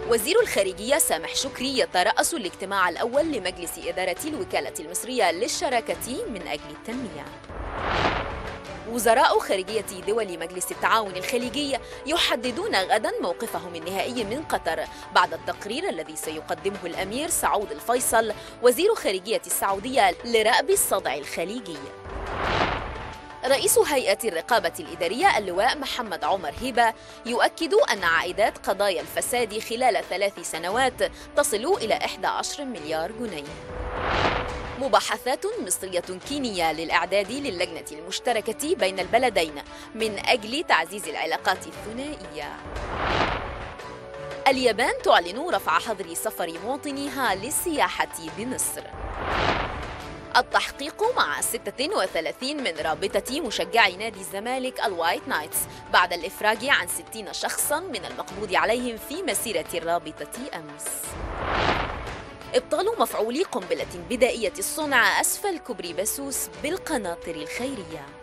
وزير الخارجية سامح شكري يترأس الاجتماع الأول لمجلس إدارة الوكالة المصرية للشراكة من أجل التنمية. وزراء خارجية دول مجلس التعاون الخليجي يحددون غدا موقفهم النهائي من قطر بعد التقرير الذي سيقدمه الأمير سعود الفيصل وزير خارجية السعودية لرأب الصدع الخليجي. رئيس هيئة الرقابة الإدارية اللواء محمد عمر هبة يؤكد أن عائدات قضايا الفساد خلال 3 سنوات تصل إلى 11 مليار جنيه. مباحثات مصرية كينية للإعداد للجنة المشتركة بين البلدين من أجل تعزيز العلاقات الثنائية. اليابان تعلن رفع حظر سفر مواطنيها للسياحة بمصر. التحقيق مع 36 من رابطة مشجعي نادي الزمالك الوايت نايتس بعد الإفراج عن 60 شخصاً من المقبوض عليهم في مسيرة الرابطة أمس. إبطال مفعول قنبلة بدائية الصنع أسفل كوبري بسوس بالقناطر الخيرية.